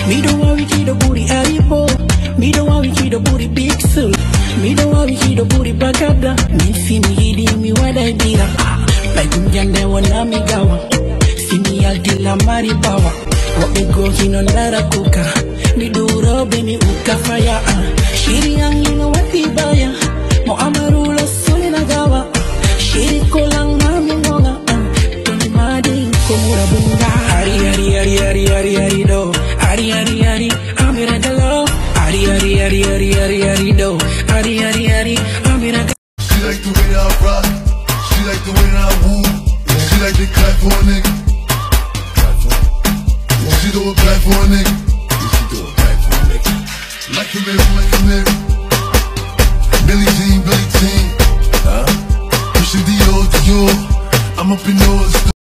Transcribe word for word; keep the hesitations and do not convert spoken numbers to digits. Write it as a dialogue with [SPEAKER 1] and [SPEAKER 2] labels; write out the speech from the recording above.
[SPEAKER 1] Me don't worry, keep the booty aripo. Me don't worry, keep the booty big soul. Me don't worry, keep the booty bagada. Me see me hidi me what I did. Like Unjande wana mi gawa. See me altila mari power. What me go hino nara kuka. Me do robe me uka fire. Shiri yang hino wati baya. Mo amarula suli na gawa. Shiri kolang nami ngonga. Tuni madi kumura bunga. Hari hari hari hari hari hari do. Hari hari hari amira dalo. Hari hari hari hari hari hari do. Hari hari hari amira.
[SPEAKER 2] She like the way that I rock. She like the way that I woo. She like to clap for a nigga. She do it back for a nigga. She do it back for a nigga. Like a mirror, like a mirror. Billie Jean, Billie Jean. Huh? Pushing Dior, Dior. I'm up in yours.